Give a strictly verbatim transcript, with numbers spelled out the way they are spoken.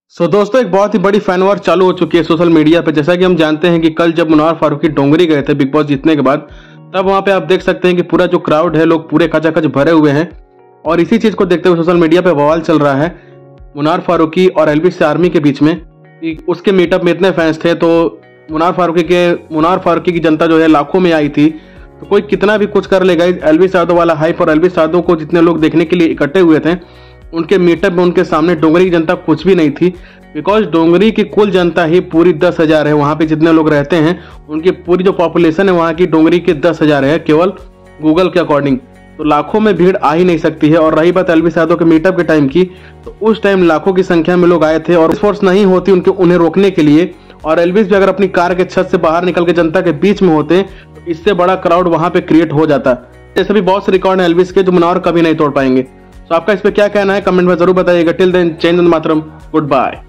सो so, दोस्तों एक बहुत ही बड़ी फैन वॉर चालू हो चुकी है सोशल मीडिया पे। जैसा कि हम जानते हैं कि कल जब मुनार फारूकी डोंगरी गए थे बिग बॉस जीतने के बाद, तब वहां पे आप देख सकते हैं कि पूरा जो क्राउड है, लोग पूरे खचाखच भरे हुए हैं। और इसी चीज को देखते हुए सोशल मीडिया पे बवाल चल रहा है मुनार फारूकी और एलवीस आर्मी के बीच में कि उसके मीटअप में इतने फैंस थे, तो मुनार फारूकी के मुनार फारूकी की जनता जो है लाखों में आई थी, तो कोई कितना भी कुछ कर लेगा। एलवीस यादव वाला हाइप और एलवीस यादव को जितने लोग देखने के लिए इकट्ठे हुए थे, उनके मीटअप में उनके सामने डोंगरी की जनता कुछ भी नहीं थी। बिकॉज डोंगरी की कुल जनता ही पूरी दस हजार है। वहां पे जितने लोग रहते हैं उनकी पूरी जो पॉपुलेशन है वहां की डोंगरी की दस हजार है केवल गूगल के अकॉर्डिंग। तो लाखों में भीड़ आ ही नहीं सकती है। और रही बात एलवीस यादव के मीटअप के टाइम की, तो उस टाइम लाखों की संख्या में लोग आए थे और फोर्स नहीं होती उनके उन्हें रोकने के लिए। और एलवीस भी अगर अपनी कार के छत से बाहर निकल के जनता के बीच में होते तो इससे बड़ा क्राउड वहां पे क्रिएट हो जाता। ऐसे भी बहुत से रिकॉर्ड है एलवीस के जो मुनार कभी नहीं तोड़ पाएंगे। तो आपका इस पे क्या कहना है कमेंट में जरूर बताइएगा। टिल देन, जय हिंद मातरम, गुड बाय।